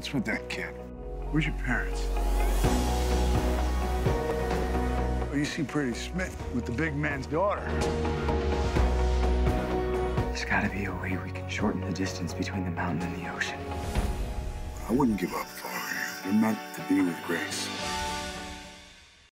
What's with that kid? Where's your parents? Oh, you seem pretty smitten with the big man's daughter. There's gotta be a way we can shorten the distance between the mountain and the ocean. I wouldn't give up following you. You're meant to be with Grace.